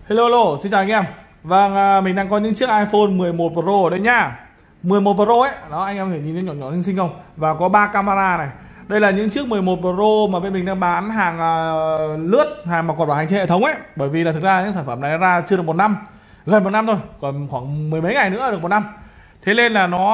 Hello, hello, xin chào anh em. Vâng, mình đang có những chiếc iPhone 11 Pro ở đây nhá. 11 Pro ấy, đó anh em thể nhìn thấy nhỏ nhỏ xinh xinh không? Và có 3 camera này. Đây là những chiếc 11 Pro mà bên mình đang bán hàng lướt, hàng mà còn bảo hành trên hệ thống ấy. Bởi vì là thực ra những sản phẩm này ra chưa được 1 năm, gần 1 năm thôi, còn khoảng mười mấy ngày nữa được 1 năm. Thế nên là nó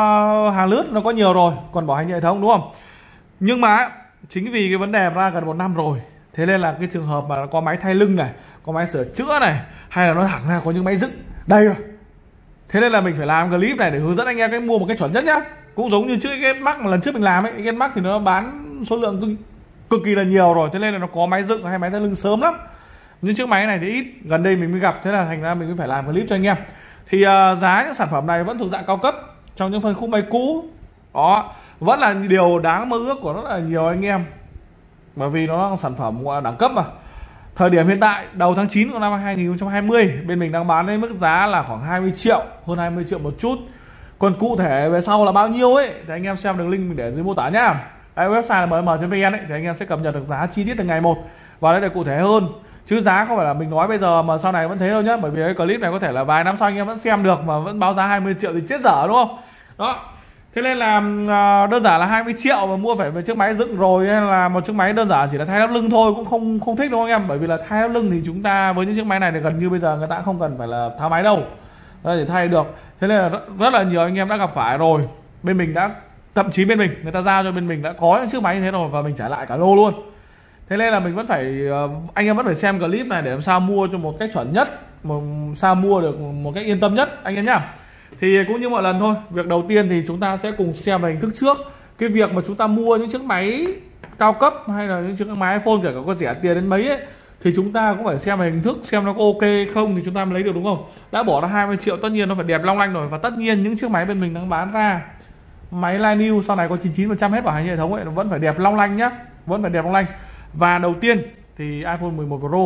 hàng lướt nó có nhiều rồi, còn bảo hành trên hệ thống đúng không? Nhưng mà chính vì cái vấn đề ra gần 1 năm rồi, thế nên là cái trường hợp mà nó có máy thay lưng này, có máy sửa chữa này, hay là nó thẳng ra có những máy dựng đây rồi. Thế nên là mình phải làm clip này để hướng dẫn anh em cách mua một cái chuẩn nhất nhá. Cũng giống như trước cái Max mà lần trước mình làm ấy, cái Max thì nó bán số lượng cực kỳ là nhiều rồi, thế nên là nó có máy dựng hay máy thay lưng sớm lắm. Nhưng chiếc máy này thì ít, gần đây mình mới gặp, thế là thành ra mình mới phải làm clip cho anh em. Thì giá những sản phẩm này vẫn thuộc dạng cao cấp trong những phân khúc máy cũ. Đó, vẫn là điều đáng mơ ước của rất là nhiều anh em. Bởi vì nó là sản phẩm gọi là đẳng cấp mà. Thời điểm hiện tại đầu tháng 9 của năm 2020 bên mình đang bán lên mức giá là khoảng 20 triệu, hơn 20 triệu một chút. Còn cụ thể về sau là bao nhiêu ấy thì anh em xem đường link mình để dưới mô tả nhá. Đây website là mm.vn ấy thì anh em sẽ cập nhật được giá chi tiết từng ngày một. Và đây là cụ thể hơn. Chứ giá không phải là mình nói bây giờ mà sau này vẫn thế đâu nhá. Bởi vì cái clip này có thể là vài năm sau anh em vẫn xem được mà vẫn báo giá 20 triệu thì chết dở đúng không? Đó. Thế nên là đơn giản là 20 triệu mà mua phải một chiếc máy dựng rồi, hay là một chiếc máy đơn giản chỉ là thay lắp lưng thôi cũng không thích đâu anh em. Bởi vì là thay lắp lưng thì chúng ta với những chiếc máy này thì gần như bây giờ người ta không cần phải là tháo máy đâu để thay được. Thế nên là rất là nhiều anh em đã gặp phải rồi. Bên mình đã, thậm chí bên mình người ta giao cho bên mình đã có những chiếc máy như thế rồi và mình trả lại cả lô luôn. Thế nên là mình vẫn phải, anh em vẫn phải xem clip này để làm sao mua cho một cách chuẩn nhất, sao mua được một cách yên tâm nhất anh em nhá. Thì cũng như mọi lần thôi, việc đầu tiên thì chúng ta sẽ cùng xem về hình thức trước. Cái việc mà chúng ta mua những chiếc máy cao cấp hay là những chiếc máy iPhone kể cả có rẻ tiền đến mấy ấy, thì chúng ta cũng phải xem về hình thức, xem nó có ok không thì chúng ta mới lấy được đúng không? Đã bỏ ra 20 triệu tất nhiên nó phải đẹp long lanh rồi. Và tất nhiên những chiếc máy bên mình đang bán ra, máy Line New sau này có 99% hết bảo hành hệ thống ấy, nó vẫn phải đẹp long lanh nhá, vẫn phải đẹp long lanh. Và đầu tiên thì iPhone 11 Pro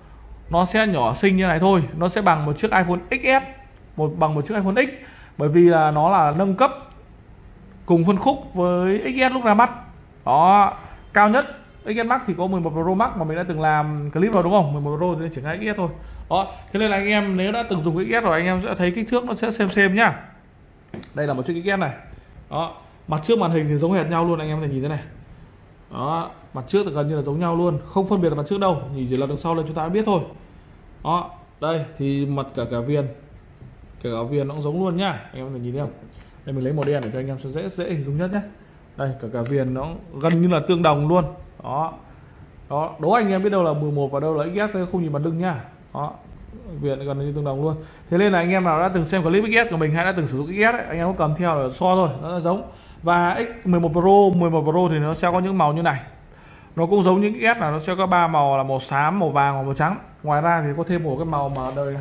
nó sẽ nhỏ xinh như này thôi, nó sẽ bằng một chiếc iPhone XS, bằng một chiếc iPhone X, bởi vì là nó là nâng cấp cùng phân khúc với XS lúc ra mắt. Đó, cao nhất XS Max thì có 11 Pro Max mà mình đã từng làm clip rồi đúng không? 11 Pro thì chỉ có XS thôi. Đó, thế nên là anh em nếu đã từng dùng XS rồi anh em sẽ thấy kích thước nó sẽ xem nhá. Đây là một chiếc XS này. Đó, mặt trước màn hình thì giống hệt nhau luôn, anh em có thể nhìn thế này. Đó, mặt trước thì gần như là giống nhau luôn, không phân biệt là mặt trước đâu, nhìn chỉ là đằng sau lên chúng ta biết thôi. Đó, đây thì mặt cả viền, kể cả viền nó cũng giống luôn nhá, anh em có thể nhìn thấy không? Đây mình lấy màu đen để cho anh em sẽ dễ hình dung nhất nhé. Đây cả viền nó gần như là tương đồng luôn. Đó, đó, đố anh em biết đâu là 11 và đâu là XS, không nhìn mặt lưng nhá. Đó, viền gần như tương đồng luôn. Thế nên là anh em nào đã từng xem clip XS của mình hay đã từng sử dụng XS ấy, anh em có cầm theo là so thôi, nó là giống. Và X11 Pro thì nó sẽ có những màu như này. Nó cũng giống những XS là nó sẽ có 3 màu là màu xám, màu vàng và màu trắng. Ngoài ra thì có thêm một cái màu mà đời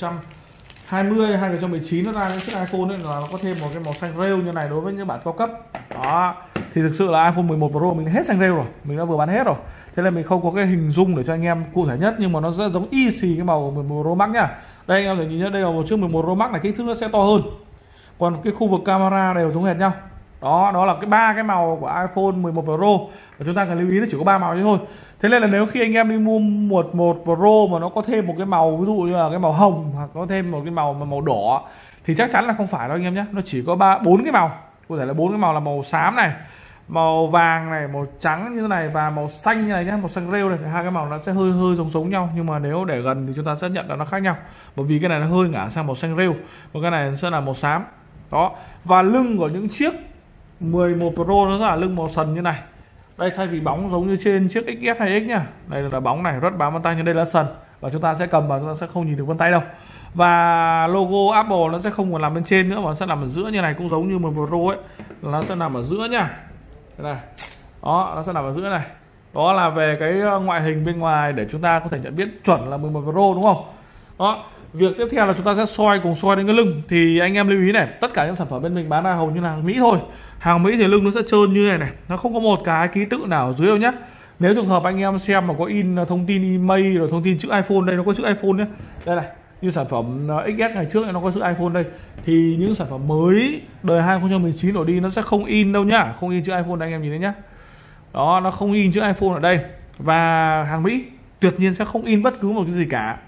2020, 2019 nó ra những chiếc iPhone ấy, là nó có thêm một cái màu xanh rêu như này đối với những bản cao cấp. Đó, thì thực sự là iPhone 11 Pro mình hết xanh rêu rồi, mình đã vừa bán hết rồi. Thế nên mình không có cái hình dung để cho anh em cụ thể nhất, nhưng mà nó rất giống y xì cái màu 11 Pro Max nhá. Đây anh em thể nhìn nhá, đây là một chiếc 11 Pro Max này, kích thước nó sẽ to hơn. Còn cái khu vực camera đều giống hệt nhau. Đó là cái 3 cái màu của iPhone 11 Pro và chúng ta cần lưu ý nó chỉ có 3 màu thế thôi. Thế nên là nếu khi anh em đi mua 11 Pro mà nó có thêm một cái màu ví dụ như là cái màu hồng hoặc có thêm một cái màu đỏ thì chắc chắn là không phải đâu anh em nhé. Nó chỉ có 4 cái màu, có thể là 4 cái màu là màu xám này, màu vàng này, màu trắng như thế này và màu xanh như này nhé, màu xanh rêu này. Hai cái màu nó sẽ hơi giống nhau, nhưng mà nếu để gần thì chúng ta sẽ nhận là nó khác nhau, bởi vì cái này nó hơi ngả sang màu xanh rêu và cái này sẽ là màu xám. Đó, và lưng của những chiếc 11 Pro nó sẽ là lưng màu sần như này. Đây thay vì bóng giống như trên chiếc XS hay X nhá, đây là bóng này rất bám vân tay, nhưng đây là sần và chúng ta sẽ cầm vào chúng ta sẽ không nhìn được vân tay đâu. Và logo Apple nó sẽ không còn nằm bên trên nữa mà nó sẽ nằm ở giữa như này, cũng giống như 11 Pro ấy, nó sẽ nằm ở giữa nhá. Đây này. Đó, nó sẽ nằm ở giữa này. Đó là về cái ngoại hình bên ngoài để chúng ta có thể nhận biết chuẩn là 11 Pro đúng không? Đó. Việc tiếp theo là chúng ta sẽ cùng soi đến cái lưng. Thì anh em lưu ý này, tất cả những sản phẩm bên mình bán ra hầu như là hàng Mỹ thôi. Hàng Mỹ thì lưng nó sẽ trơn như này, nó không có một cái ký tự nào ở dưới đâu nhé. Nếu trường hợp anh em xem mà có in thông tin email rồi thông tin chữ iPhone, đây nó có chữ iPhone nhé. Đây này, như sản phẩm XS ngày trước nó có chữ iPhone đây. Thì những sản phẩm mới đời 2019 đổ đi nó sẽ không in đâu nhá, không in chữ iPhone đây, anh em nhìn thấy nhá. Đó, nó không in chữ iPhone ở đây. Và hàng Mỹ tuyệt nhiên sẽ không in bất cứ một cái gì cả.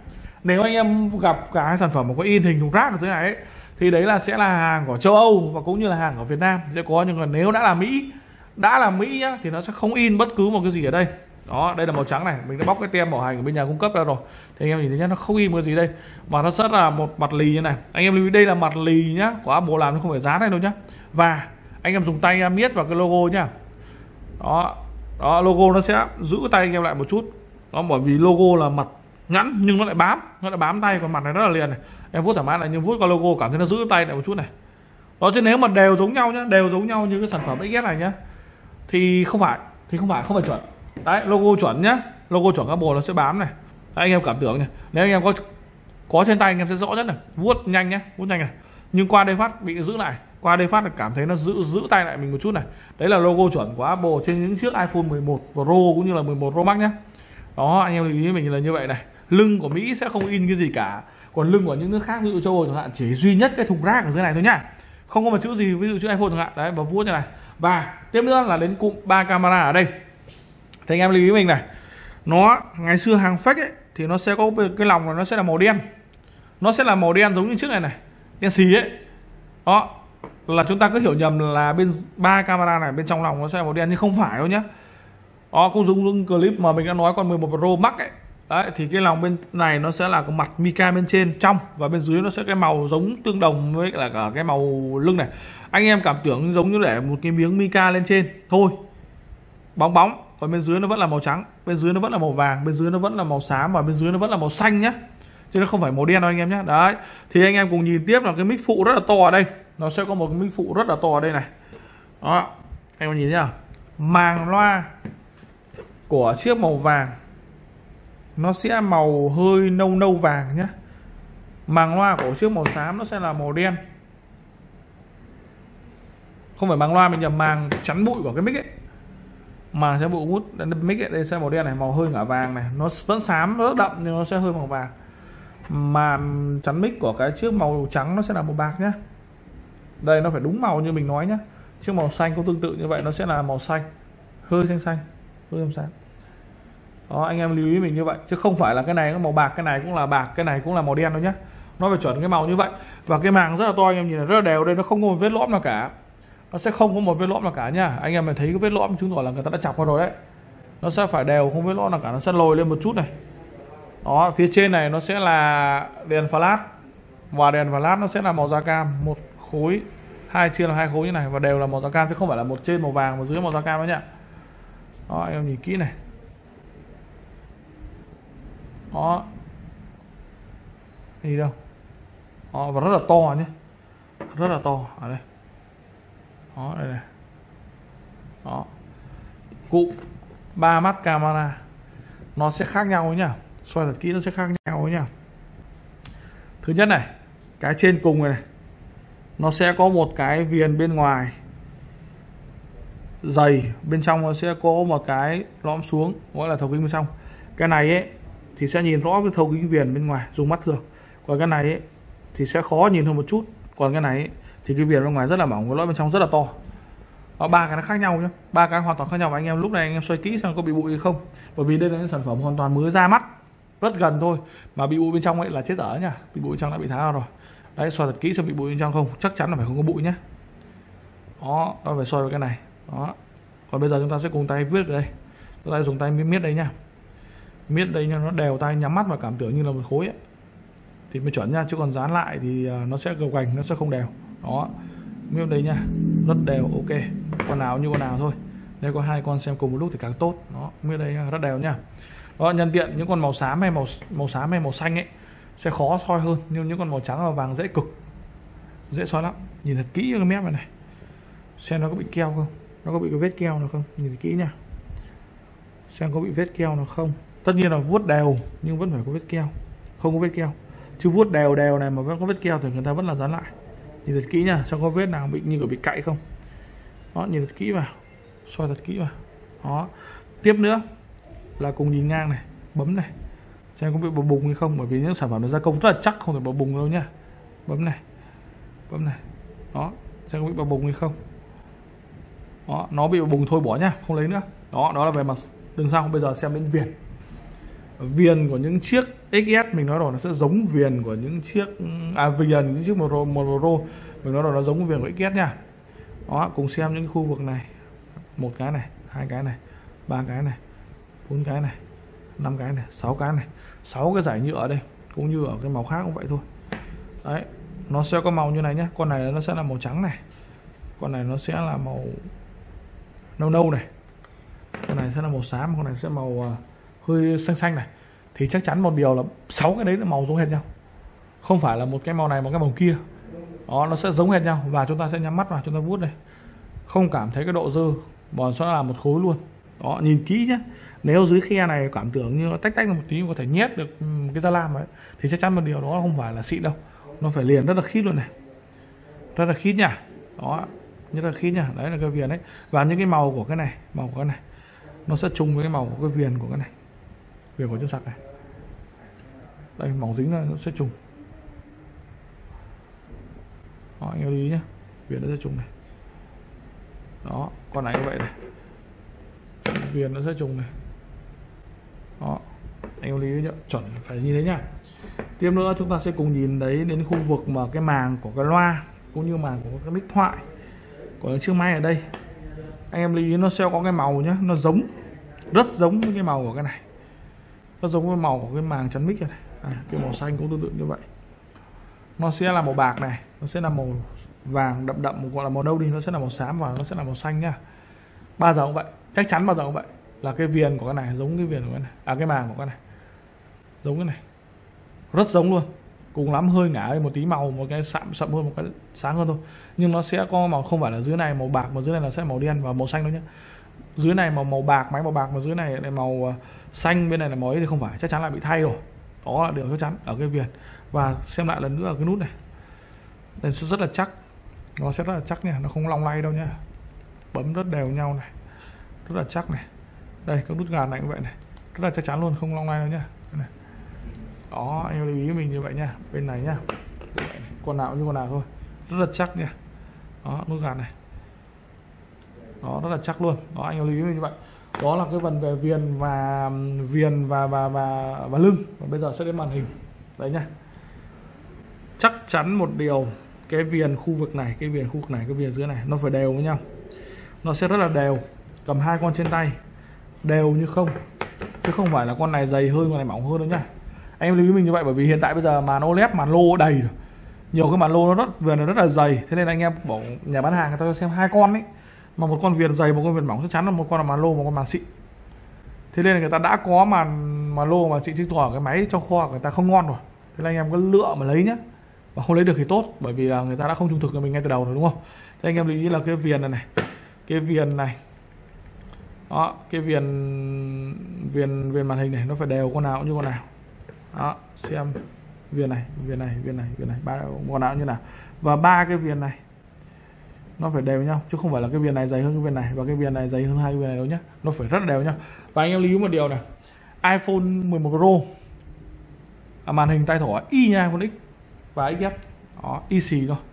Nếu anh em gặp cái sản phẩm mà có in hình thùng rác ở dưới này ấy, thì đấy là sẽ là hàng của châu Âu và cũng như là hàng ở Việt Nam sẽ có. Nhưng mà nếu đã là Mỹ nhá, thì nó sẽ không in bất cứ một cái gì ở đây. Đó, đây là màu trắng này, mình đã bóc cái tem bảo hành của bên nhà cung cấp ra rồi, thì anh em nhìn thấy nhá, nó không in một cái gì đây, mà nó rất là một mặt lì như này. Anh em lưu ý đây là mặt lì nhá, của Apple làm nó không phải dán này đâu nhá. Và anh em dùng tay em miết vào cái logo nhá. Đó, logo nó sẽ giữ tay anh em lại một chút. Đó, bởi vì logo là mặt ngắn nhưng nó lại bám tay, còn mặt này rất là liền này. Em vuốt thoải mái này, nhưng vuốt qua logo cảm thấy nó giữ tay lại một chút này. Đó, chứ nếu mà đều giống nhau nhá, đều giống nhau như cái sản phẩm XS này nhá, thì không phải chuẩn. Đấy, logo chuẩn nhá, logo chuẩn Apple nó sẽ bám này. Đấy, anh em cảm tưởng này, nếu anh em có trên tay anh em sẽ rõ nhất này, vuốt nhanh nhá, vuốt nhanh này. Nhưng qua đây phát bị giữ lại, qua đây phát là cảm thấy nó giữ tay lại mình một chút này. Đấy là logo chuẩn của Apple trên những chiếc iPhone 11 Pro cũng như là 11 Pro Max nhá. Đó, anh em lưu ý mình là như vậy này. Lưng của Mỹ sẽ không in cái gì cả, còn lưng của những nước khác ví dụ châu Âu chẳng hạn chỉ duy nhất cái thùng rác ở dưới này thôi nhá, không có một chữ gì, ví dụ chữ iPhone chẳng hạn. Đấy, và vuốt như này. Và tiếp nữa là đến cụm 3 camera ở đây. Thì anh em lưu ý mình này, nó ngày xưa hàng fake ấy thì nó sẽ có cái lòng này, nó sẽ là màu đen, nó sẽ là màu đen giống như chiếc này, đen xì ấy. Đó là chúng ta cứ hiểu nhầm là bên 3 camera này bên trong lòng nó sẽ là màu đen, nhưng không phải đâu nhá. Đó, cũng giống clip mà mình đã nói con 11 Pro Max ấy. Đấy, thì cái lòng bên này nó sẽ là cái mặt mica bên trên trong, và bên dưới nó sẽ cái màu giống tương đồng với là cả cái màu lưng này. Anh em cảm tưởng giống như để một cái miếng mica lên trên thôi, bóng, còn bên dưới nó vẫn là màu trắng, bên dưới nó vẫn là màu vàng, bên dưới nó vẫn là màu xám, và bên dưới nó vẫn là màu xanh nhá, chứ nó không phải màu đen đâu anh em nhé. Đấy, thì anh em cùng nhìn tiếp là cái mic phụ rất là to ở đây, nó sẽ có một cái mic phụ rất là to ở đây này. Đó, anh em nhìn nhá, màng loa của chiếc màu vàng nó sẽ màu hơi nâu vàng nhé. Màng loa của chiếc màu xám nó sẽ là màu đen. Không phải màng loa, mình nhầm, màng chắn bụi của cái mic ấy, màng chắn bụi hút mic ấy, đây sẽ màu đen này, màu hơi ngả vàng này, nó vẫn xám, nó rất đậm nhưng nó sẽ hơi màu vàng. Màn chắn mic của cái chiếc màu trắng nó sẽ là màu bạc nhé. Đây nó phải đúng màu như mình nói nhé. Chiếc màu xanh cũng tương tự như vậy, nó sẽ là màu xanh, hơi xanh, hơi sáng. Đó, anh em lưu ý mình như vậy, chứ không phải là cái này có màu bạc, cái này cũng là bạc, cái này cũng là màu đen đâu nhé. Nó phải chuẩn cái màu như vậy. Và cái màng rất là to, anh em nhìn này, rất là đều, đây nó không có một vết lõm nào cả, nó sẽ không có một vết lõm nào cả nhá. Anh em thấy cái vết lõm chứng tỏ là người ta đã chọc vào rồi đấy. Nó sẽ phải đều, không vết lõm nào cả, nó sẽ lồi lên một chút này. Đó, phía trên này nó sẽ là đèn flash, và đèn flash nó sẽ là màu da cam, một khối, chia là 2 khối như này, và đều là màu da cam chứ không phải là một trên màu vàng và dưới màu da cam đó nhá. Đó, anh em nhìn kỹ này. Đó, gì đâu. Đó, và rất là to nhé, rất là to ở đây. Đó, đây này. Đó, cụm 3 mắt camera nó sẽ khác nhau nhá, soi thật kỹ nó sẽ khác nhau nhá. Thứ nhất này, cái trên cùng này, nó sẽ có một cái viền bên ngoài dày, bên trong nó sẽ có một cái lõm xuống, gọi là thấu kính bên trong. Cái này ấy thì sẽ nhìn rõ cái thấu kính viền bên ngoài dùng mắt thường, còn cái này ấy thì sẽ khó nhìn hơn một chút, còn cái này ấy thì cái viền bên ngoài rất là mỏng, cái lõm bên trong rất là to. Đó, 3 cái nó khác nhau nhé, 3 cái hoàn toàn khác nhau. Và anh em lúc này anh em xoay kỹ xem có bị bụi hay không, bởi vì đây là những sản phẩm hoàn toàn mới ra mắt, rất gần thôi mà bị bụi bên trong ấy là chết dở nhá, bị bụi bên trong đã bị tháo ra rồi. Đấy, xoay thật kỹ xem bị bụi bên trong không, chắc chắn là phải không có bụi nhé. Đó, nó phải xoay vào cái này. Đó, còn bây giờ chúng ta sẽ cùng tay viết ở đây, chúng ta dùng tay miết đây nhá, miết đây nha, nó đều tay, nhắm mắt và cảm tưởng như là một khối ấy thì mới chuẩn nha, chứ còn dán lại thì nó sẽ gập ghềnh, nó sẽ không đều. Đó, miết đây nha, rất đều, ok, con nào như con nào thôi. Nếu có 2 con xem cùng một lúc thì càng tốt. Đó, miết đây nha, rất đều nha. Đó, nhân tiện những con màu xám hay màu xám hay màu xanh ấy sẽ khó soi hơn, nhưng những con màu trắng và vàng dễ cực, dễ soi lắm. Nhìn thật kỹ cái mép này xem nó có bị keo không, nó có bị cái vết keo nào không, nhìn thật kỹ nha, xem có bị vết keo nào không. Tất nhiên là vuốt đều nhưng vẫn phải có vết keo, không có vết keo chứ vuốt đều này mà vẫn có vết keo thì người ta vẫn là dán lại. Nhìn thật kỹ nha, xem có vết nào bị như kiểu bị cạy không. Đó, nhìn thật kỹ vào, soi thật kỹ vào. Đó, tiếp nữa là cùng nhìn ngang này, bấm này xem có bị bập bùng hay không, bởi vì những sản phẩm nó gia công rất là chắc, không thể bập bùng đâu nhá. Bấm này, đó, xem có bị bập bùng hay không. Đó, nó bị bập bùng thôi bỏ nhá, không lấy nữa. Đó, đó là về mặt đường sau. Bây giờ xem bên viền. viền của những chiếc XS mình nói rồi nó sẽ giống viền của những chiếc viền những chiếc một Pro mình nói rồi nó giống viền của XS nha. Đó, cùng xem những khu vực này, một cái này, hai cái này, ba cái này, bốn cái này, năm cái này, sáu cái này, 6 cái giải nhựa ở đây, cũng như ở cái màu khác cũng vậy thôi. Đấy, nó sẽ có màu như này nhé. Con này nó sẽ là màu trắng này, con này nó sẽ là màu nâu nâu này, con này sẽ là màu xám, con này sẽ màu hơi xanh xanh này. Thì chắc chắn một điều là 6 cái đấy là màu giống hệt nhau, không phải là một cái màu này một cái màu kia. Đó, nó sẽ giống hệt nhau và chúng ta sẽ nhắm mắt vào, chúng ta vuốt đây, không cảm thấy cái độ dơ, bọn sẽ là một khối luôn. Đó, nhìn kỹ nhé. Nếu dưới khe này cảm tưởng như nó tách tách một tí có thể nhét được cái da lam ấy, thì chắc chắn một điều đó không phải là xịn đâu, nó phải liền rất là khít luôn này, rất là khít nha. Đó, rất là khít nha. Đấy là cái viền đấy. Và những cái màu của cái này, màu của cái này nó sẽ chung với cái màu của cái viền của cái này, viền của chân sạc này. Đây, màu dính nó sẽ trùng. Đó, anh lưu ý nhé, viền nó sẽ trùng này. Đó, con này như vậy này, viền nó sẽ trùng này. Đó, anh lưu ý nhé, chuẩn phải như thế nhá. Tiếp nữa chúng ta sẽ cùng nhìn đấy đến khu vực mà cái màng của cái loa cũng như màng của cái mic thoại của chiếc máy ở đây. Anh em lưu ý nó sẽ có cái màu nhé, nó giống, rất giống với cái màu của cái này, nó giống với màu của cái màng chắn mic này. Cái màu xanh cũng tương tự như vậy. Nó sẽ là màu bạc này, nó sẽ là màu vàng đậm đậm, gọi là màu đâu đi, nó sẽ là màu xám và nó sẽ là màu xanh nhá. Bao giờ cũng vậy, chắc chắn bao giờ cũng vậy, là cái viền của cái này giống cái viền của cái này, cái màng của cái này giống cái này, rất giống luôn. Cùng lắm hơi ngả hơn một tí màu, một cái sậm hơn, một cái sáng hơn thôi, nhưng nó sẽ có màu, không phải là dưới này màu bạc mà dưới này là sẽ màu đen và màu xanh đâu nhé. Dưới này màu bạc, máy màu bạc, mà dưới này lại màu xanh, bên này là màu ấy thì không phải, chắc chắn là bị thay rồi. Đó là điều chắc chắn ở cái viền. Và xem lại lần nữa ở cái nút này, đây rất là chắc, nó sẽ rất là chắc nha, nó không long lay đâu nha, bấm rất đều nhau này, rất là chắc này. Đây các nút gạt này cũng vậy này, rất là chắc chắn luôn, không long lay đâu nhá. Này. Đó, anh lưu ý mình như vậy nha, bên này nhá, con nào như con nào thôi, rất là chắc nha. Đó, nút gạt này, đó rất là chắc luôn. Đó, anh lưu ý mình như vậy. Đó là cái phần về viền và lưng. Và bây giờ sẽ đến màn hình đấy nha. Chắc chắn một điều, cái viền khu vực này, cái viền khu vực này, cái viền dưới này nó phải đều với nhau, nó sẽ rất là đều. Cầm hai con trên tay đều như không, chứ không phải là con này dày hơn con này mỏng hơn đâu nhá. Anh em lưu ý mình như vậy, bởi vì hiện tại bây giờ màn OLED, màn lô đầy rồi, nhiều cái màn lô nó viền nó rất là dày, thế nên anh em bảo nhà bán hàng người ta cho xem hai con ấy, mà một con viền dày, một con viền mỏng, chắc chắn là một con là màn lô, một con màn xịn. Thế nên là người ta đã có màn lô mà xịn, chứng tỏ cái máy trong kho người ta không ngon rồi, thế nên anh em có lựa mà lấy nhá, và không lấy được thì tốt, bởi vì là người ta đã không trung thực với mình ngay từ đầu rồi, đúng không? Thế anh em lưu ý là cái viền này, cái viền này, đó, cái viền màn hình này nó phải đều con nào cũng như con nào. Đó, xem viền này, ba con nào như nào, và ba cái viền này nó phải đều với nhau, chứ không phải là cái viền này dày hơn cái viền này và cái viền này dày hơn hai cái viền này đâu nhá, nó phải rất là đều với nhau. Và anh em lưu ý một điều này, iPhone 11 Pro màn hình tay thỏ y như iPhone X và XS, đó, y xì thôi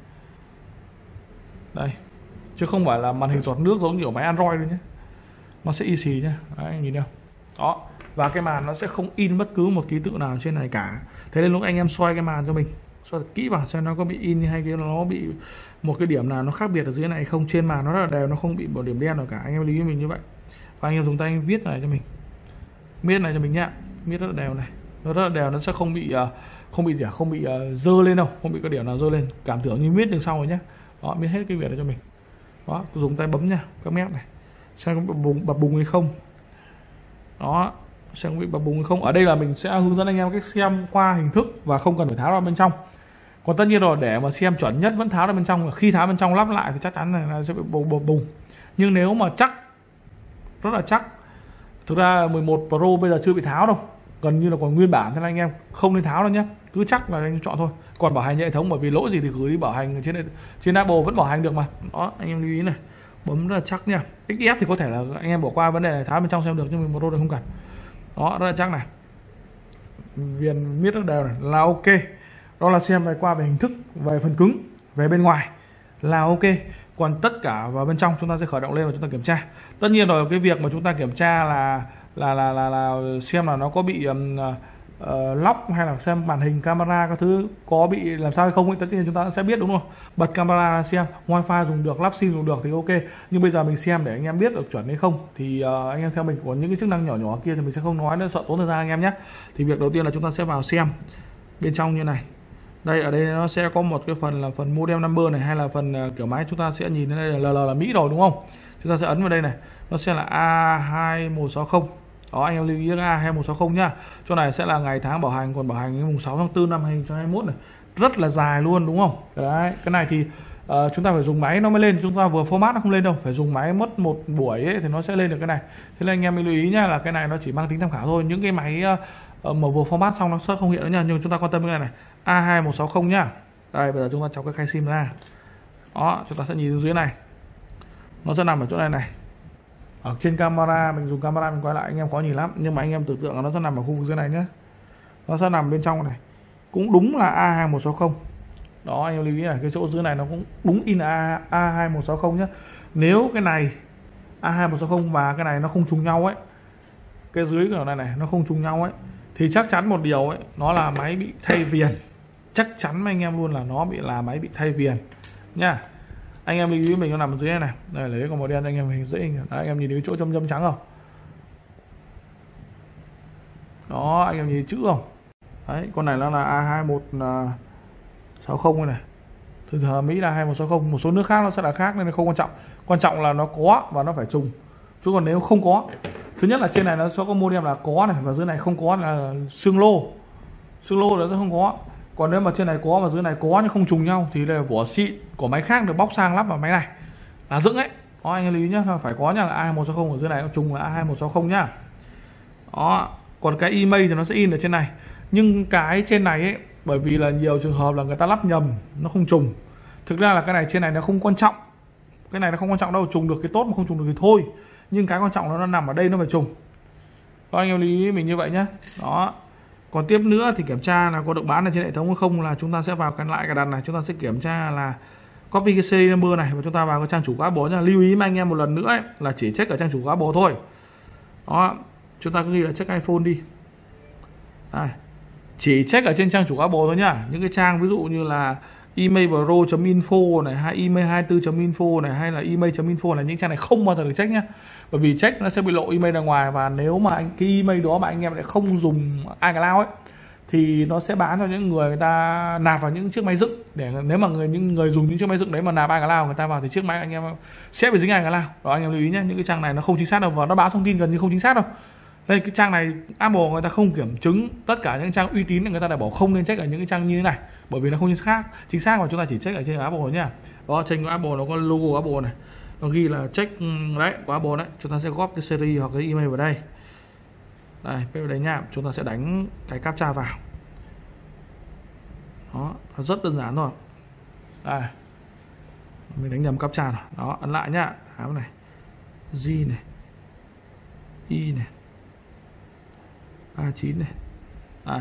đây, chứ không phải là màn hình giọt nước giống như ở máy Android đâu nhé, nó sẽ y xì nhá. Đấy, anh nhìn đâu đó, và cái màn nó sẽ không in bất cứ một ký tự nào trên này cả. Thế nên lúc anh em xoay cái màn cho mình, xoay thật kỹ vào xem nó có bị in hay cái nó bị một cái điểm nào nó khác biệt ở dưới này không. Trên màn nó rất là đều, nó không bị một điểm đen nào cả, anh em lưu ý mình như vậy. Và anh em dùng tay anh viết này cho mình, viết này cho mình nhá, viết rất là đều này, nó rất là đều, nó sẽ không bị dơ lên đâu, không bị cái điểm nào dơ lên, cảm tưởng như viết đường sau rồi nhé. Đó, viết hết cái việc này cho mình. Đó, dùng tay bấm nha, các mép này xem có bập bùng hay không. Đó, xem có bị bập bùng hay không. Ở đây là mình sẽ hướng dẫn anh em cách xem qua hình thức và không cần phải tháo ra bên trong. Còn tất nhiên rồi, để mà xem chuẩn nhất vẫn tháo ra bên trong, khi tháo bên trong lắp lại thì chắc chắn là sẽ bị bập bùng. Nhưng nếu mà chắc, rất là chắc, thực ra 11 Pro bây giờ chưa bị tháo đâu, gần như là còn nguyên bản, thế nên anh em không nên tháo đâu nhé, cứ chắc là anh chọn thôi. Còn bảo hành hệ thống, bởi vì lỗi gì thì gửi đi bảo hành trên Apple vẫn bảo hành được mà. Đó, anh em lưu ý này, bấm rất là chắc nha. XS thì có thể là anh em bỏ qua vấn đề này, tháo bên trong xem được, nhưng mình Pro thì không cần. Đó, rất là chắc này, viền miết rất đều này, là ok. Đó là xem về qua về hình thức, về phần cứng, về bên ngoài là ok. Còn tất cả vào bên trong chúng ta sẽ khởi động lên và chúng ta kiểm tra. Tất nhiên rồi, cái việc mà chúng ta kiểm tra là là xem là nó có bị lóc hay là xem màn hình camera các thứ có bị làm sao hay không ấy. Tất nhiên chúng ta sẽ biết đúng không, bật camera xem, wifi dùng được, lắp sim dùng được thì ok. Nhưng bây giờ mình xem để anh em biết được chuẩn hay không thì anh em theo mình, có những cái chức năng nhỏ nhỏ kia thì mình sẽ không nói nữa, sợ tốn thời gian anh em nhé. Thì việc đầu tiên là chúng ta sẽ vào xem bên trong như này. Đây, ở đây nó sẽ có một cái phần là phần model number này, hay là phần kiểu máy, chúng ta sẽ nhìn thấy đây là LL là Mỹ rồi đúng không. Chúng ta sẽ ấn vào đây này, nó sẽ là A2160. Đó, anh em lưu ý A2160 nhá. Chỗ này sẽ là ngày tháng bảo hành, còn bảo hành mùng 6 tháng 4 năm 2021 này. Rất là dài luôn đúng không? Đấy, cái này thì chúng ta phải dùng máy nó mới lên, chúng ta vừa format nó không lên đâu, phải dùng máy mất một buổi ấy, thì nó sẽ lên được cái này. Thế nên anh em lưu ý nhá, là cái này nó chỉ mang tính tham khảo thôi. Những cái máy mà vừa format xong nó sẽ không hiện nữa nha, nhưng chúng ta quan tâm cái này A2160 nhá. Đây, bây giờ chúng ta chọc cái khay sim ra. Đó, chúng ta sẽ nhìn dưới này, nó sẽ nằm ở chỗ này này. Ở trên camera, mình dùng camera mình quay lại anh em khó nhìn lắm, nhưng mà anh em tưởng tượng là nó sẽ nằm ở khu vực dưới này nhé. Nó sẽ nằm bên trong này, cũng đúng là A2160. Đó, anh em lưu ý này, cái chỗ dưới này nó cũng đúng in A2160 nhé. Nếu cái này A2160 và cái này nó không trùng nhau ấy, cái dưới cái này này nó không trùng nhau ấy, thì chắc chắn một điều ấy, nó là máy bị thay viền. Chắc chắn với anh em luôn là nó là máy bị thay viền nha. Anh em lưu ý mình nó nằm ở dưới này. Đây, lấy con màu đen anh em hình dễ hình. Đấy, anh em nhìn thấy chỗ chấm trắng không? Đó, anh em nhìn chữ không? Đấy, con này nó là A2160 này. Thường thường ở Mỹ là 2160, một số nước khác nó sẽ là khác nên nó không quan trọng. Quan trọng là nó có và nó phải trùng. Chứ còn nếu không có, thứ nhất là trên này nó sẽ có modem là có này, và dưới này không có là xương lô. Xương lô nó sẽ không có. Còn nếu mà trên này có và dưới này có nhưng không trùng nhau thì là vỏ xịn của máy khác được bóc sang lắp vào máy này là dựng ấy. Đó, anh lưu ý nhá, phải có nhá, là A2160 ở dưới này trùng là A2160 nhá. Đó, còn cái email thì nó sẽ in ở trên này. Nhưng cái trên này ấy, bởi vì là nhiều trường hợp là người ta lắp nhầm, nó không trùng. Thực ra là cái này trên này nó không quan trọng. Cái này nó không quan trọng đâu, trùng được cái tốt mà không trùng được thì thôi. Nhưng cái quan trọng nó nằm ở đây, nó phải trùng. Đó, anh em lưu ý mình như vậy nhá. Đó. Còn tiếp nữa thì kiểm tra là có được bán ở trên hệ thống hay không, là chúng ta sẽ vào lại cài đặt này, chúng ta sẽ kiểm tra là copy cái serial number này và chúng ta vào cái trang chủ của Apple nha. Lưu ý mà anh em một lần nữa ấy, là chỉ check ở trang chủ của Apple thôi. Đó, chúng ta cứ ghi là check iPhone đi. Đây. Chỉ check ở trên trang chủ Apple thôi nhá. Những cái trang ví dụ như là emailpro.info này, hay email24.info này, hay là email.info là những trang này không bao giờ được check nhá. Bởi vì check nó sẽ bị lộ email ra ngoài, và nếu mà cái email đó mà anh em lại không dùng iCloud ấy thì nó sẽ bán cho những người ta nạp vào những chiếc máy dựng, để nếu mà những người dùng những chiếc máy dựng đấy mà nạp iCloud người ta vào thì chiếc máy anh em sẽ bị dính iCloud. Đó, anh em lưu ý nhé, những cái trang này nó không chính xác đâu, và nó báo thông tin gần như không chính xác đâu. Đây, cái trang này Apple người ta không kiểm chứng, tất cả những trang uy tín người ta đã bảo không nên check ở những cái trang như thế này, bởi vì nó không chính xác mà chúng ta chỉ check ở trên Apple nhá. Đó, trên của Apple nó có logo Apple này, nó ghi là check đấy của Apple đấy. Chúng ta sẽ góp cái series hoặc cái email vào đây. Đây, vào đây nha, chúng ta sẽ đánh cái captcha vào. Đó, nó rất đơn giản thôi. Đây, mình đánh nhầm captcha rồi. Đó, ấn lại nhá, áo này, G này, Y này, A9 này. Đây.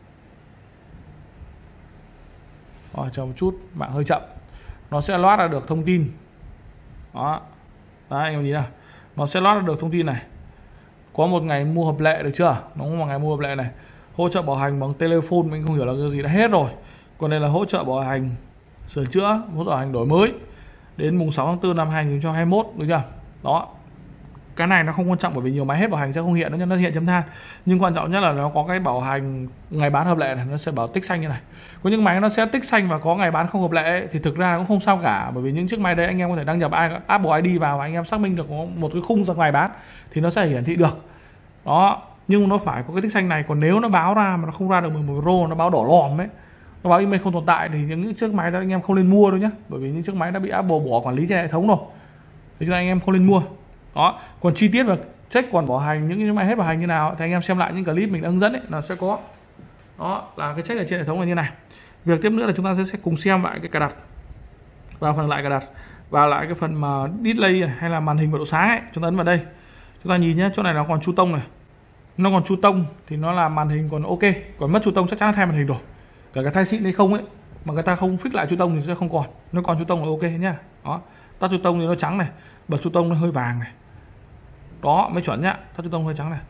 Rồi, chờ một chút, mạng hơi chậm, nó sẽ loát ra được thông tin. Đó, đấy, anh em nhìn nào, nó sẽ loát ra được thông tin này. Có một ngày mua hợp lệ, được chưa? Nó có một ngày mua hợp lệ này. Hỗ trợ bảo hành bằng telephone, mình không hiểu là cái gì, đã hết rồi. Còn đây là hỗ trợ bảo hành sửa chữa, hỗ trợ bảo hành đổi mới đến mùng 6 tháng 4 năm 2021, được chưa? Đó. Cái này nó không quan trọng, bởi vì nhiều máy hết bảo hành sẽ không hiện, nó hiện chấm than. Nhưng quan trọng nhất là nó có cái bảo hành ngày bán hợp lệ này, nó sẽ bảo tích xanh như này. Có những máy nó sẽ tích xanh và có ngày bán không hợp lệ ấy, thì thực ra nó cũng không sao cả, bởi vì những chiếc máy đấy anh em có thể đăng nhập Apple ID vào và anh em xác minh được có một cái khung giờ ngày bán thì nó sẽ hiển thị được. Đó, nhưng nó phải có cái tích xanh này. Còn nếu nó báo ra mà nó không ra được 11 Pro, nó báo đỏ lòm ấy, nó báo email không tồn tại, thì những chiếc máy đó anh em không nên mua đâu nhé, bởi vì những chiếc máy đã bị Apple bỏ quản lý trên hệ thống rồi, thì cho anh em không nên mua. Đó, còn chi tiết và check còn bảo hành những cái máy hết bảo hành như nào thì anh em xem lại những clip mình đã hướng dẫn ấy, nó sẽ có. Đó là cái check ở trên hệ thống là như này. Việc tiếp nữa là chúng ta sẽ cùng xem lại cái cài đặt, vào phần lại cài đặt, vào lại cái phần mà display hay là màn hình và độ sáng ấy, chúng ta ấn vào đây, chúng ta nhìn nhé, chỗ này nó còn chu tông này, nó còn chu tông thì nó là màn hình còn ok, còn mất chu tông chắc chắn là thay màn hình rồi, cả cái thay xịn hay không ấy mà người ta không fix lại chu tông thì sẽ không còn, nó còn chu tông là ok nhá. Đó, tắt chu tông thì nó trắng này, bật chu tông nó hơi vàng này, đó mới chuẩn nhá, tắt chu tông hơi trắng này.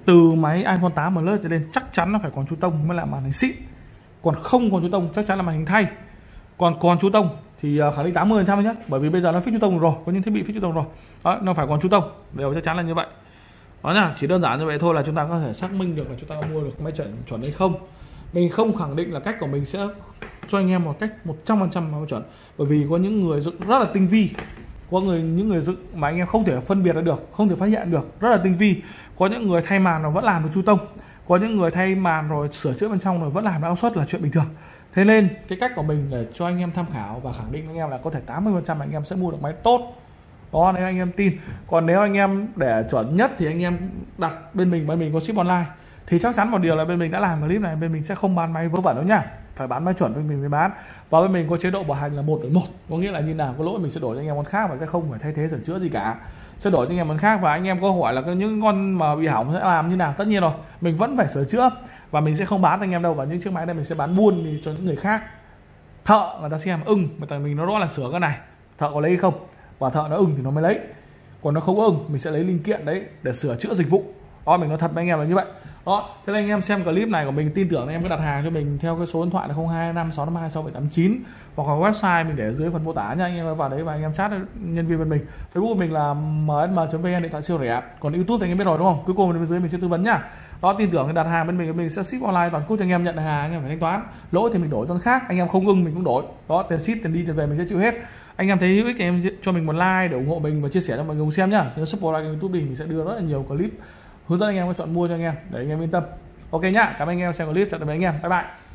từ máy iPhone 8 Plus trở lên chắc chắn nó phải còn chú tông mới là màn hình xịn, còn không còn chú tông chắc chắn là màn hình thay. Còn chú tông thì khẳng định 80% nhé, bởi vì bây giờ nó fix chú tông rồi, có những thiết bị fix chú tông rồi đó, nó phải còn chú tông, đều chắc chắn là như vậy đó nhá. Chỉ đơn giản như vậy thôi là chúng ta có thể xác minh được là chúng ta mua được máy chuẩn hay không. Mình không khẳng định là cách của mình sẽ cho anh em một cách 100% máy chuẩn, bởi vì có những người dựng rất là tinh vi, có những người dựng mà anh em không thể phân biệt được, không thể phát hiện được, rất là tinh vi. Có những người thay màn rồi vẫn làm được chú tông, có những người thay màn rồi sửa chữa bên trong rồi vẫn làm áo suất là chuyện bình thường. Thế nên cái cách của mình để cho anh em tham khảo và khẳng định anh em là có thể 80% anh em sẽ mua được máy tốt đó, nếu anh em tin. Còn nếu anh em để chuẩn nhất thì anh em đặt bên mình có ship online, thì chắc chắn một điều là bên mình đã làm clip này, bên mình sẽ không bán máy vớ vẩn đâu nhá, phải bán máy chuẩn bên mình mới bán. Và bên mình có chế độ bảo hành là 1/1, có nghĩa là như nào có lỗi mình sẽ đổi cho anh em con khác và sẽ không phải thay thế sửa chữa gì cả, sẽ đổi cho anh em con khác. Và anh em có hỏi là những con mà bị hỏng sẽ làm như nào, tất nhiên rồi mình vẫn phải sửa chữa và mình sẽ không bán cho anh em đâu. Và những chiếc máy này mình sẽ bán buôn đi cho những người khác, thợ người ta xem mà tại mình nó rõ là sửa cái này thợ có lấy không, và thợ nó thì nó mới lấy, còn nó không mình sẽ lấy linh kiện đấy để sửa chữa dịch vụ đó. Mình nói thật với anh em là như vậy đó. Thế nên anh em xem clip này của mình tin tưởng anh em cứ đặt hàng cho mình theo cái số điện thoại là 0256526789 hoặc là website mình để ở dưới phần mô tả nha. Anh em vào đấy và anh em chat nhân viên bên mình. Facebook của mình là msm.vn, điện thoại siêu rẻ. Còn YouTube thì anh em biết rồi đúng không, cuối cùng bên dưới mình sẽ tư vấn nhá đó. Tin tưởng đặt hàng bên mình sẽ ship online toàn quốc cho anh em, nhận hàng anh em phải thanh toán, lỗi thì mình đổi cho khác, anh em không mình cũng đổi đó, tiền ship tiền đi tiền về mình sẽ chịu hết. Anh em thấy hữu ích thì em cho mình một like để ủng hộ mình và chia sẻ cho mọi người cùng xem nhá. Nhớ support like YouTube mình sẽ đưa rất là nhiều clip hướng dẫn anh em có chọn mua cho anh em để anh em yên tâm. Ok nhá, cảm ơn anh em xem clip, chào tạm biệt anh em, bye bye.